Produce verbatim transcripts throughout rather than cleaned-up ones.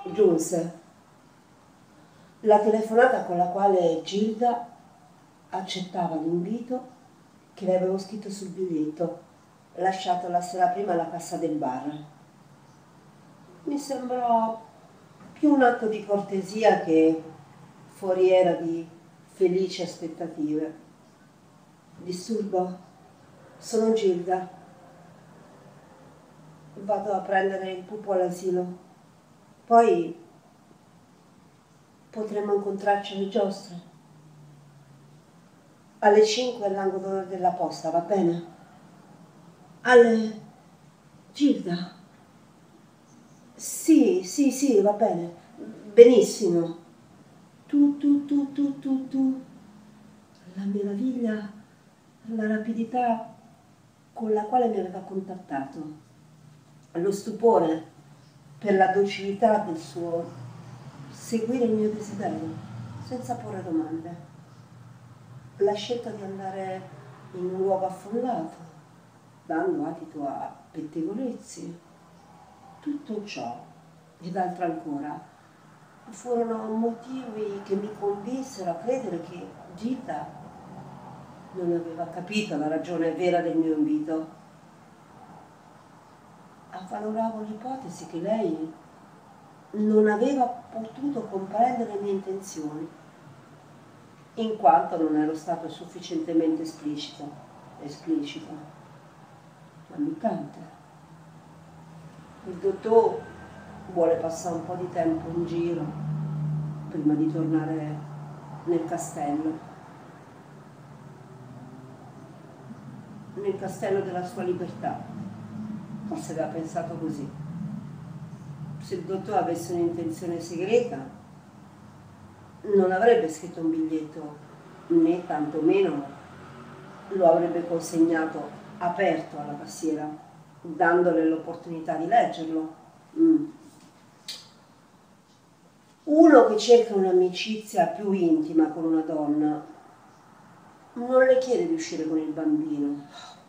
giunse la telefonata con la quale Gilda accettava l'invito che le avevo scritto sul biglietto lasciato la sera prima alla cassa del bar. Mi sembrò più un atto di cortesia che foriera di felici aspettative. Disturbo? Sono Gilda. Vado a prendere il pupo all'asilo. Poi potremmo incontrarci alle giostre. Alle cinque all'angolo della posta, va bene? Alle... Gilda? Sì, sì, sì, va bene. Benissimo. Tu, tu, tu, tu, tu, tu. La meraviglia, la rapidità con la quale mi aveva contattato, lo stupore per la docilità del suo seguire il mio desiderio, senza porre domande, la scelta di andare in un luogo affollato, dando adito a pettegolezzi, tutto ciò ed altro ancora furono motivi che mi convinsero a credere che Gilda non aveva capito la ragione vera del mio invito. Avvaloravo l'ipotesi che lei non aveva potuto comprendere le mie intenzioni, in quanto non ero stato sufficientemente esplicito, esplicito, ammiccante. Il dottor vuole passare un po' di tempo in giro prima di tornare nel castello. nel castello della sua libertà. Forse aveva pensato così. Se il dottore avesse un'intenzione segreta, non avrebbe scritto un biglietto, né tantomeno lo avrebbe consegnato aperto alla cassiera, dandole l'opportunità di leggerlo. Mm. Uno che cerca un'amicizia più intima con una donna non le chiede di uscire con il bambino.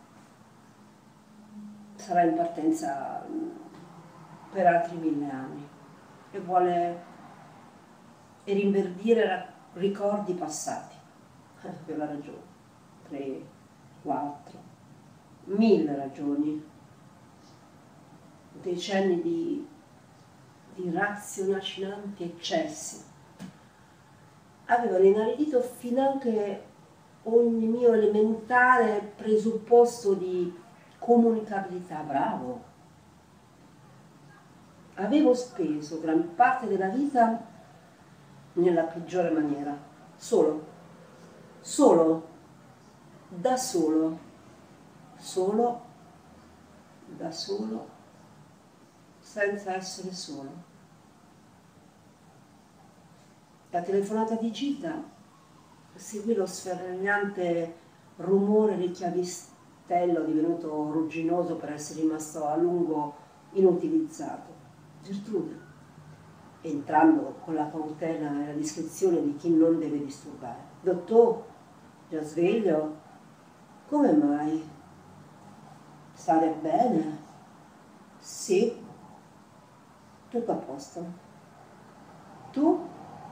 Sarà in partenza per altri mille anni e vuole rinverdire ricordi passati. Aveva ragione. Tre, quattro, mille ragioni. Decenni di, di raziocinanti eccessi. Avevano inaridito finanche ogni mio elementare presupposto di comunicabilità. Bravo. Avevo speso gran parte della vita nella peggiore maniera, solo, solo, da solo, solo, da solo, senza essere solo. La telefonata di Gilda seguì lo sferragliante rumore del chiavistello divenuto rugginoso per essere rimasto a lungo inutilizzato. Gertrude, entrando con la cautela e la discrezione di chi non deve disturbare. Dottore, già sveglio? Come mai? Stare bene? Sì, tutto a posto. Tu?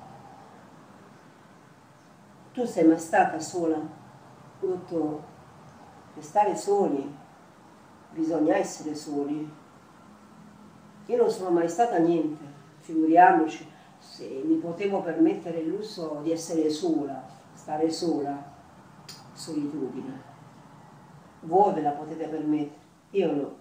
Tu sei mai stata sola? Dottore, per stare soli bisogna essere soli. Io non sono mai stata niente, figuriamoci se mi potevo permettere il lusso di essere sola, stare sola, solitudine. Voi ve la potete permettere, io no.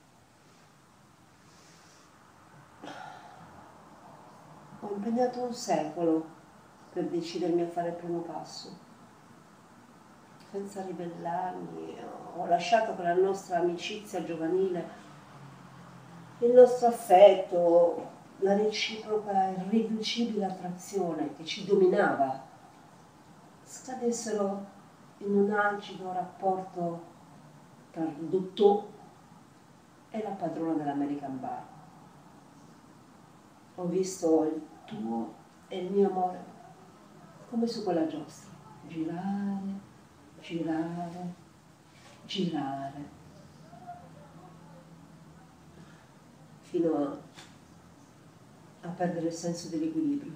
Ho impegnato un secolo per decidermi a fare il primo passo. Senza ribellarmi, ho lasciato che la nostra amicizia giovanile, il nostro affetto, la reciproca e irriducibile attrazione che ci dominava, scadessero in un algido rapporto tra il dottore e la padrona dell'American Bar. Ho visto il tuo e il mio amore come su quella giostra, girare, girare, girare, fino a, a perdere il senso dell'equilibrio.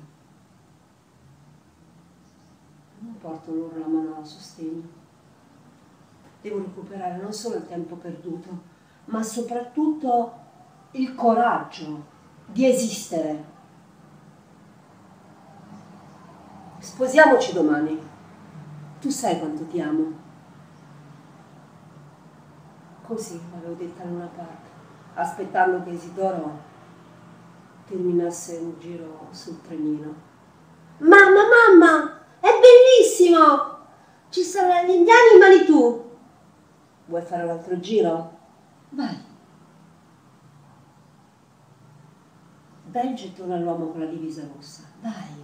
Non porto loro la mano a sostegno. Devo recuperare non solo il tempo perduto, ma soprattutto il coraggio di esistere. Sposiamoci domani. Tu sai quanto ti amo. Così l'avevo detta in una parte, aspettando che Isidoro terminasse un giro sul trenino. Mamma, mamma, è bellissimo! Ci saranno gli indiani, ma lì tu. Vuoi fare un altro giro? Vai. Dai il gettone all'uomo con la divisa rossa, dai.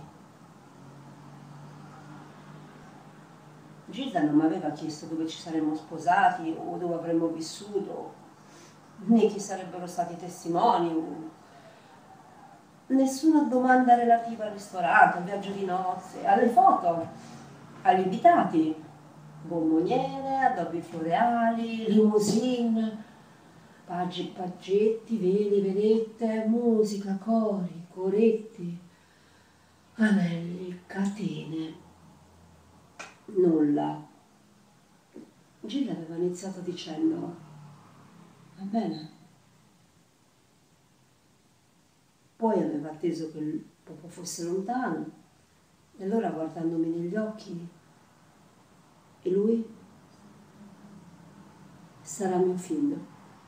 Gilda non mi aveva chiesto dove ci saremmo sposati o dove avremmo vissuto, né chi sarebbero stati i testimoni. Nessuna domanda relativa al ristorante, al viaggio di nozze, alle foto, agli invitati, bomboniere, addobbi floreali, limousine, paggi, paggetti, veli, vedette, musica, cori, coretti, anelli, catene, nulla. Gilda aveva iniziato dicendo: va bene. Poi aveva atteso che il popò fosse lontano, e allora, guardandomi negli occhi: e lui? Sarà mio figlio.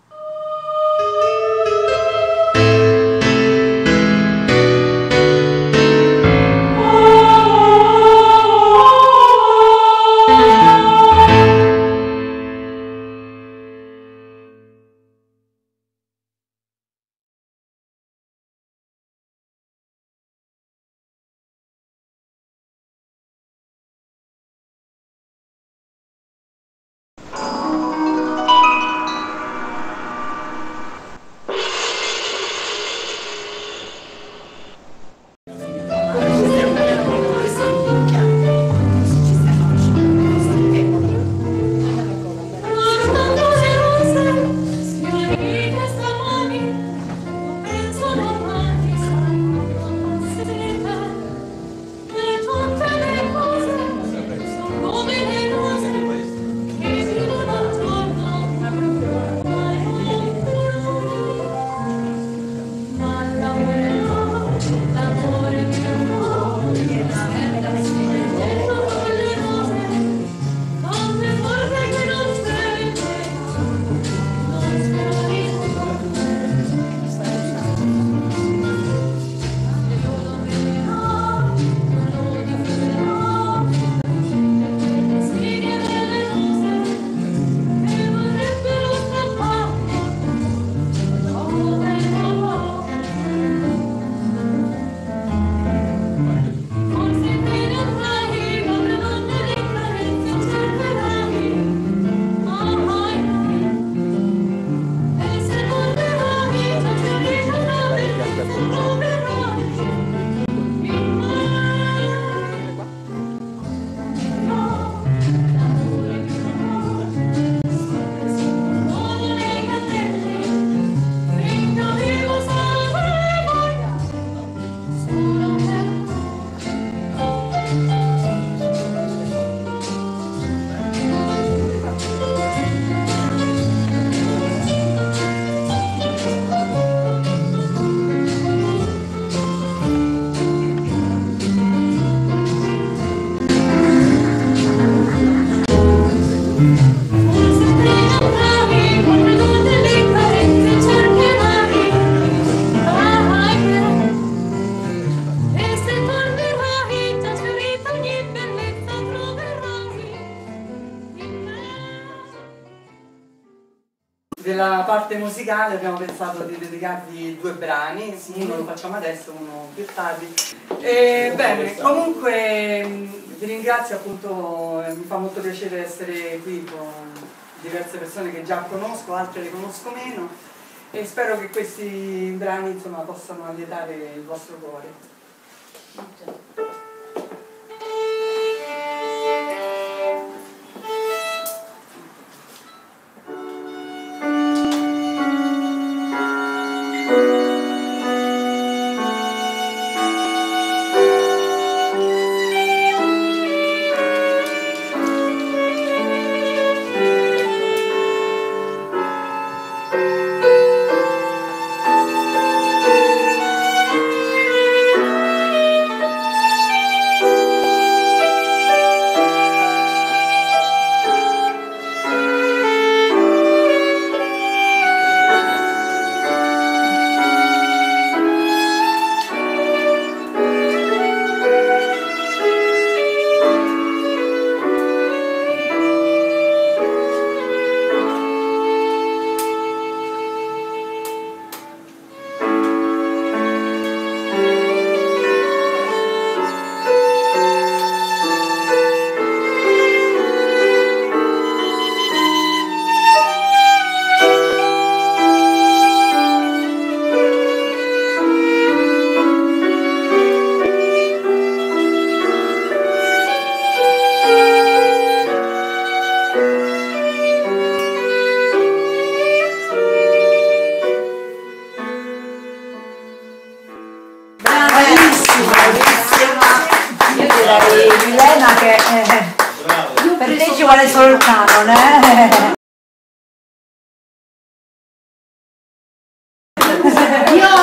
Della parte musicale abbiamo pensato di dedicarvi due brani, uno lo facciamo adesso, uno più tardi. E, bene, comunque vi ringrazio, appunto, mi fa molto piacere essere qui con diverse persone che già conosco, altre le conosco meno, e spero che questi brani, insomma, possano allietare il vostro cuore. Milena che eh, per te ci vuole solo il canone, eh? Io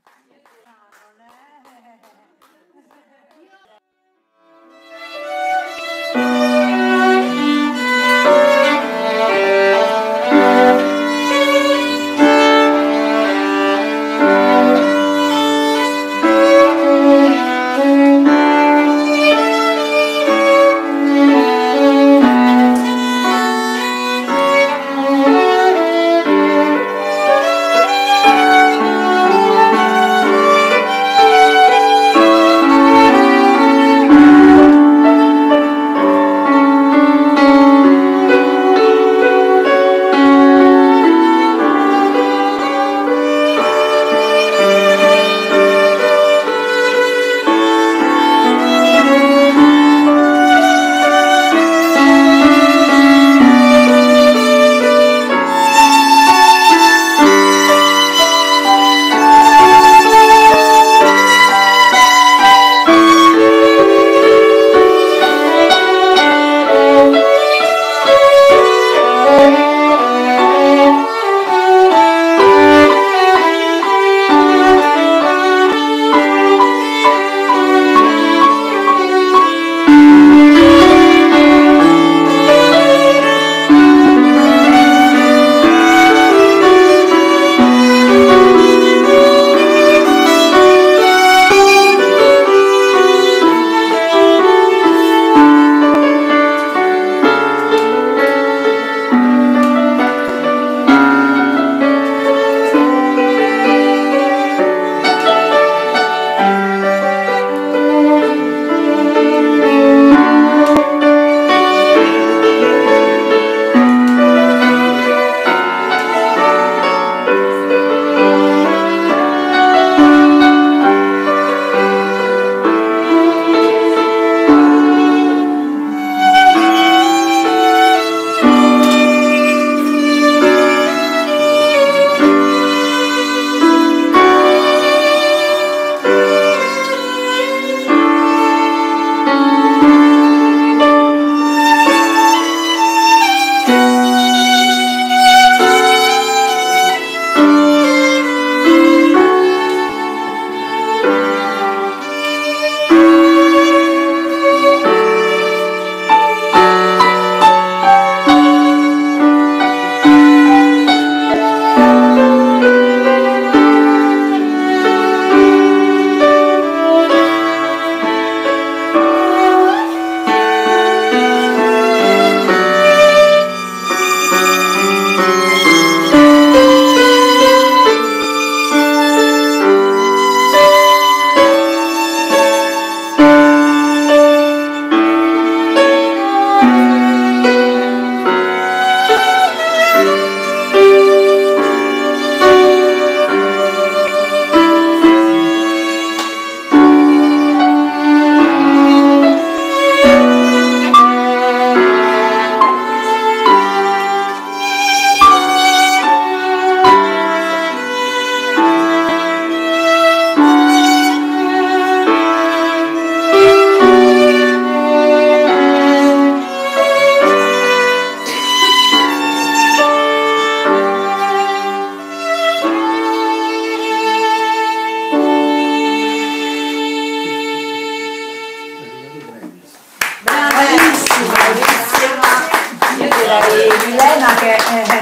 Milena che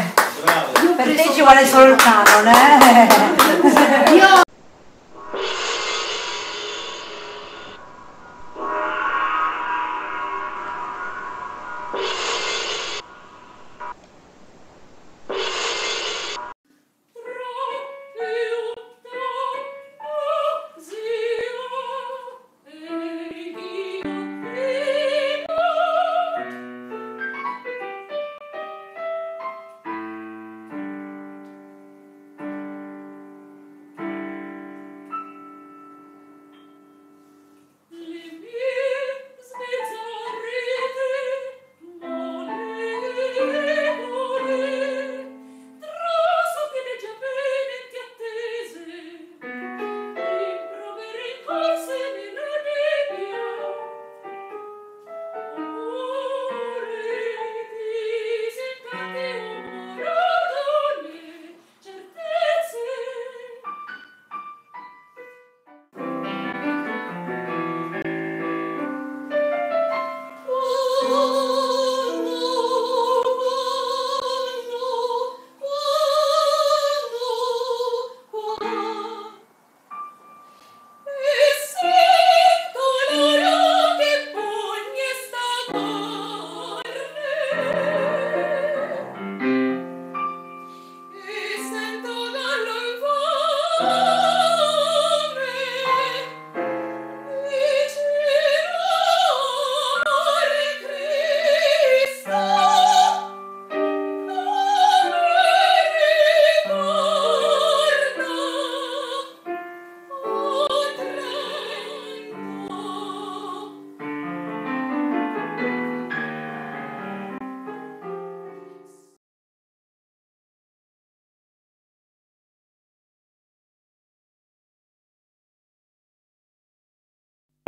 eh, per te ci vuole solo il canone, eh? Io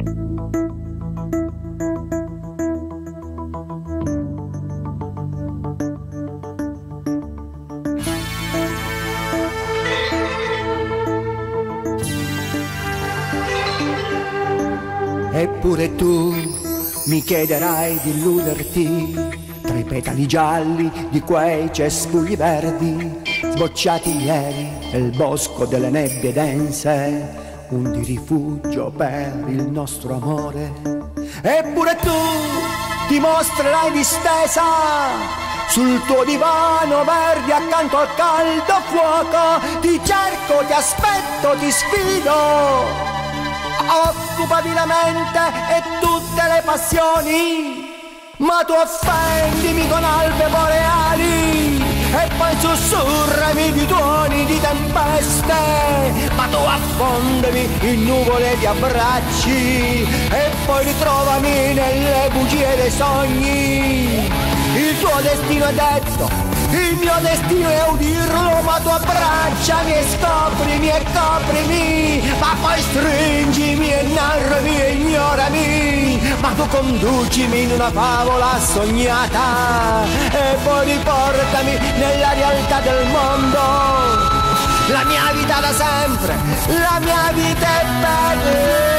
Eppure tu mi chiederai di illuderti tra i petali gialli di quei cespugli verdi sbocciati ieri nel bosco delle nebbie dense, un di rifugio per il nostro amore. Eppure tu ti mostrerai distesa sul tuo divano verde accanto al caldo fuoco. Ti cerco, ti aspetto, ti sfido. Occupati la mente e tutte le passioni, ma tu offendimi con albe boreali e poi sussurrami di tuoni di tempeste, ma tu affondami in nuvole di abbracci e poi ritrovami nelle bugie dei sogni. Il tuo destino è detto, il mio destino è udirlo, ma tu abbracciami e scoprimi e coprimi, ma poi stringimi e narrami e ignorami, ma tu conducimi in una favola sognata e poi riportami nella realtà del mondo. La mia vita da sempre, la mia vita è per te.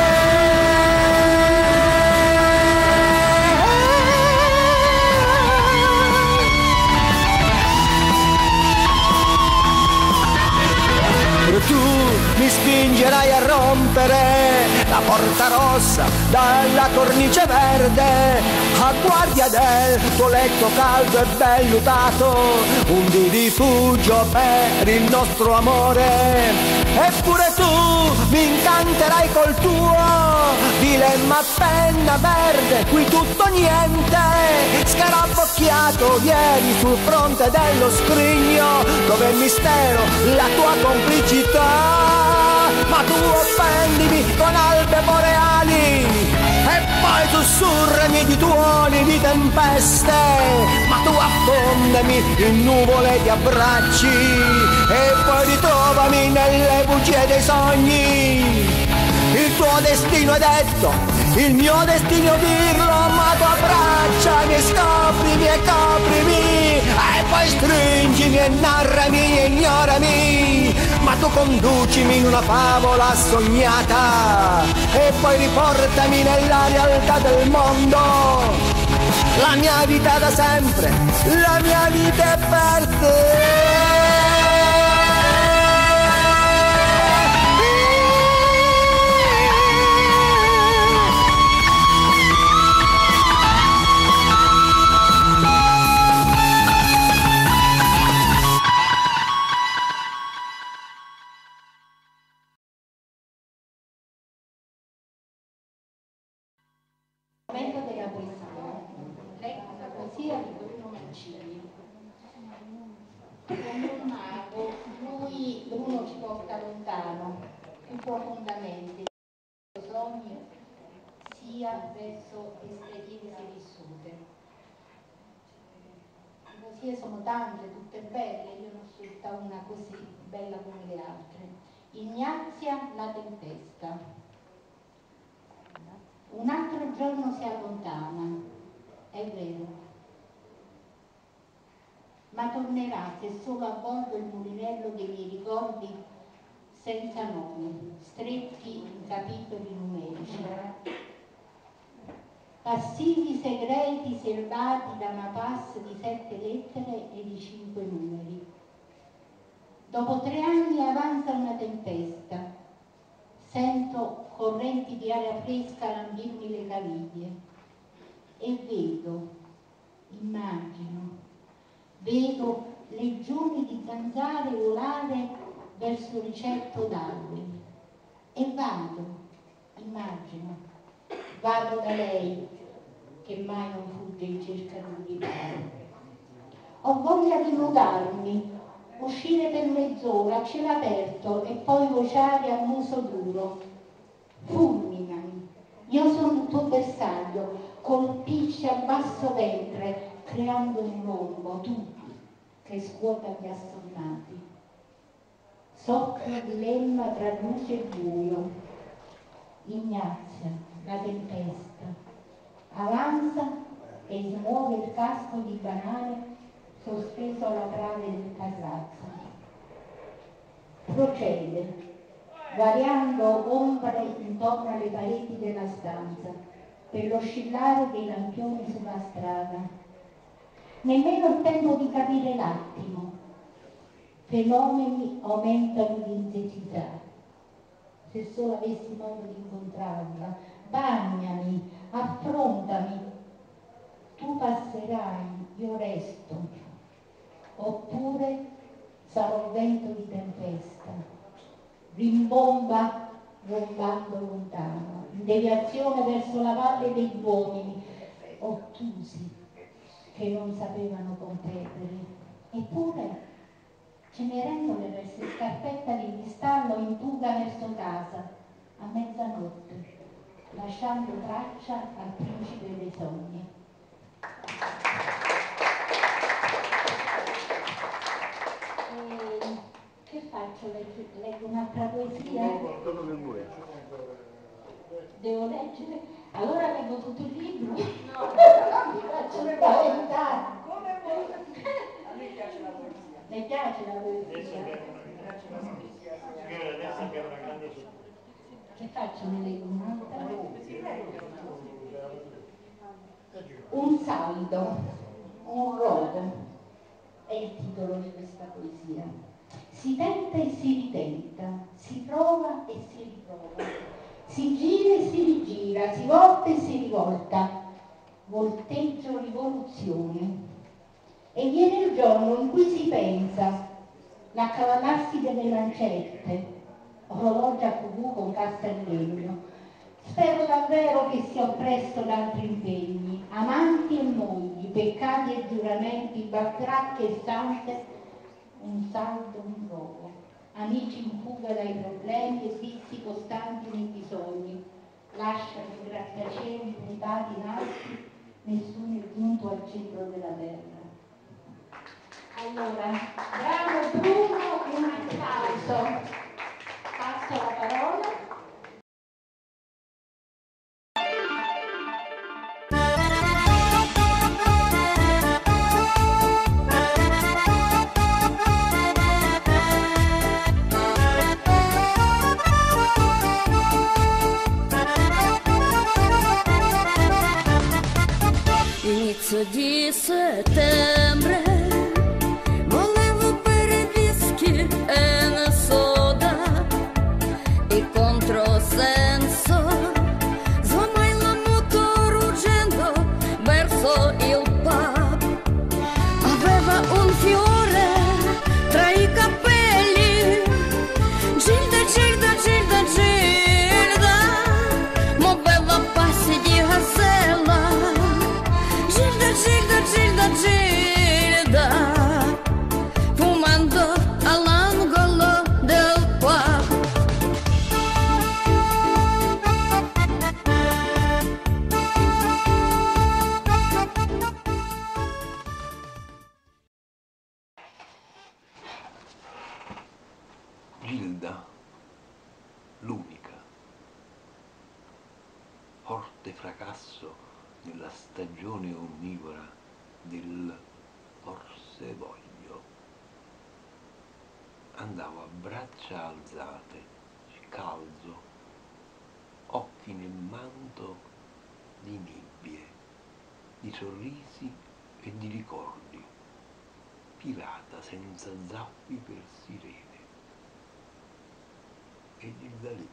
Tu mi spingerai a rompere la porta rossa dalla cornice verde, a guardia del tuo letto caldo e vellutato, un di rifugio per il nostro amore. Eppure tu mi incanterai col tuo dilemma a penna verde, qui tutto niente, scarabocchiato ieri sul fronte dello scrigno, dove il mistero, la tua complicità. Ma tu offendimi con albe boreali e poi sussurrami di tuoni di tempeste, ma tu affondami in nuvole di abbracci e poi ritrovami nelle bugie dei sogni. Il tuo destino è detto, il mio destino dirlo, ma tu abbracciami e scoprimi e coprimi e poi stringimi e narrami e ignorami, ma tu conducimi in una favola sognata e poi riportami nella realtà del mondo. La mia vita da sempre, la mia vita è per te. Della poesia, leggo la poesia di Bruno Mancini. Come un mago, lui, Bruno, ci porta lontano, più profondamente, il sogno sia verso esperienze vissute. Le poesie sono tante, tutte belle, io ne ho scelta una così bella come le altre. Ignazia, la tempesta. Un altro giorno si allontana, è vero, ma tornerà se solo a bordo il mulinello dei miei ricordi senza nome, stretti in capitoli numerici. Passivi segreti serbati da una pass di sette lettere e di cinque numeri. Dopo tre anni avanza una tempesta. Sento correnti di aria fresca lambirmi le caviglie e vedo, immagino, vedo legioni di zanzare volare verso il ricetto d'alberi e vado, immagino, vado da lei che mai non fugge in cerca di riparo. Ho voglia di nudarmi, uscire per mezz'ora a cielo aperto e poi vociare a muso duro. Fulminami, io sono il tuo bersaglio, colpisci a basso ventre, creando un rombo, tu, che scuota gli assonnati. Soffro dilemma tra luce e buio. Ignazia, la tempesta, avanza e smuove il casco di banane sospeso alla trave del carrazzo. Procede, variando ombre intorno alle pareti della stanza, per l'oscillare dei lampioni sulla strada. Nemmeno il tempo di capire l'attimo. Fenomeni aumentano di intensità. Se solo avessi modo di incontrarla, bagnami, affrontami. Tu passerai, io resto. Oppure sarò vento di tempesta. Rimbomba rombando lontano, in deviazione verso la valle degli uomini, ottusi, che non sapevano competere. Eppure Cenerentola verso scarpetta di cristallo in fuga verso casa, a mezzanotte, lasciando traccia al principe dei sogni. E che faccio? Leggo, leggo un'altra poesia? Devo leggere? Allora leggo tutto il libro? No, no, mi faccio spaventare. Come vuoi? A me piace la poesia. Le piace la poesia? Che faccio? Ne leggo un'altra? Un saldo, un rogo, è il titolo di questa poesia. Si tenta e si ritenta, si prova e si riprova, si gira e si rigira, si volta e si rivolta, volteggio, rivoluzione. E viene il giorno in cui si pensa, l'accavallarsi delle lancette, orologi a cucù con cassa di legno. Spero davvero che sia oppresso da altri impegni, amanti e mogli, peccati e giuramenti, bactracche e sante, un saldo, un rogo, amici in fuga dai problemi e vizi costanti nei bisogni, lasciano i grattacieli puntati in alto, nessuno è giunto al centro della terra. Allora, bravo Bruno, un applauso. Passo la parola. Inizio di settembre volevo bere whisky e una soda e controsenso suonai la moto ruggendo verso il pub. Aveva un fiore tra i capelli, Gilda, Gilda, Gilda, Gilda, muoveva passi di gazella. Gilda, Gilda, Gilda, fumando all'angolo del pub. Gilda, l'unica, forte fracasso nella stagione onnivora del forse voglio. Andavo a braccia alzate, scalzo, occhi nel manto di nibbie, di sorrisi e di ricordi, pirata senza zappi per sirene. E Gilda lì,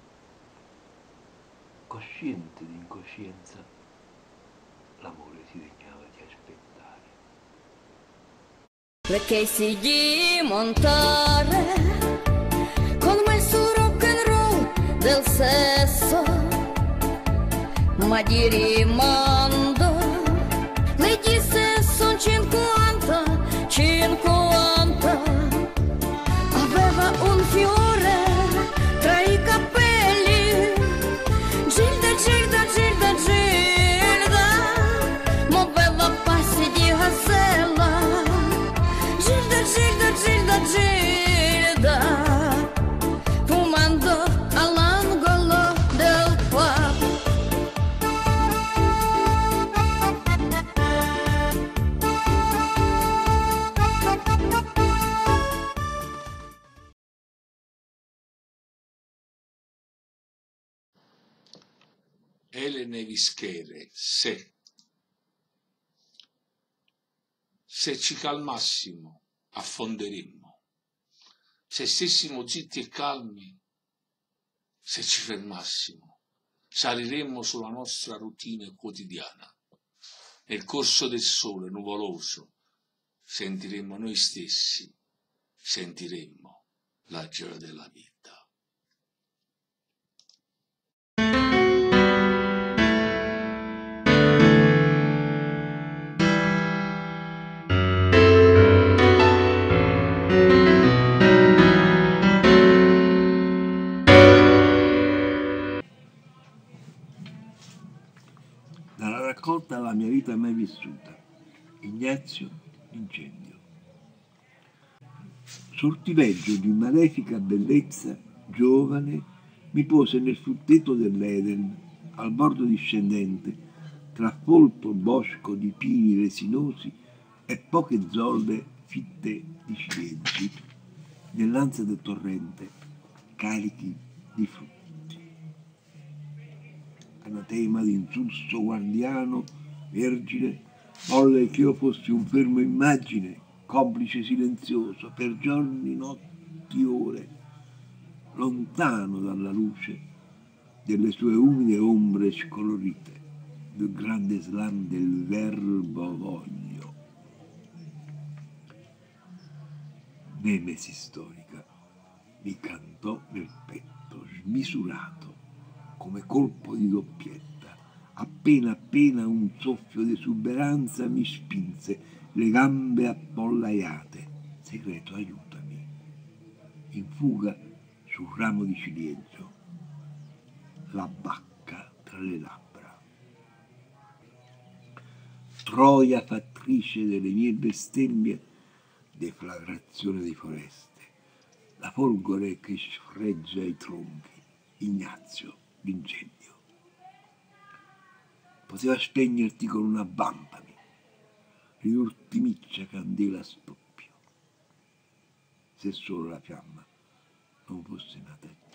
cosciente di incoscienza, l'amore si degnava di aspettare. Le chiesi di montare con me su rock and roll del sesso, ma di rimando le disse son cinquanta, cinquanta. Aveva un fiore tra i capelli, Gilda, Gilda, Gilda, Gilda, muoveva passi di gazella. Gilda, Gilda, Gilda, Gilda, fumando all'angolo del Elene Vischere, se. Se ci calmassimo, affonderemmo. Se stessimo zitti e calmi, se ci fermassimo, saliremmo sulla nostra routine quotidiana. Nel corso del sole nuvoloso sentiremmo noi stessi, sentiremmo la gioia della vita. Dalla raccolta La mia vita mai vissuta, Ignazio Incendio. Sortileggio di malefica bellezza, giovane, mi pose nel frutteto dell'Eden, al bordo discendente, tra folto bosco di pini resinosi e poche zolle fitte di ciliegi, nell'ansia del torrente, carichi di frutti. Anatema d'insulso guardiano, vergine, volle che io fossi un fermo immagine, complice silenzioso, per giorni, notti, ore, lontano dalla luce delle sue umide ombre scolorite, del grande slam del verbo voglio. Nemesi storica mi cantò nel petto, smisurato, come colpo di doppietta. Appena appena un soffio d'esuberanza mi spinse, le gambe appollaiate. Segreto, aiutami. In fuga sul ramo di ciliegio, la bacca tra le labbra. Troia fattrice delle mie bestemmie, deflagrazione di foreste, la folgore che sfreggia i tronchi, Ignazio l'incendio. Poteva spegnerti con una vampami, riultimiccia candela a stoppio, se solo la fiamma non fosse nata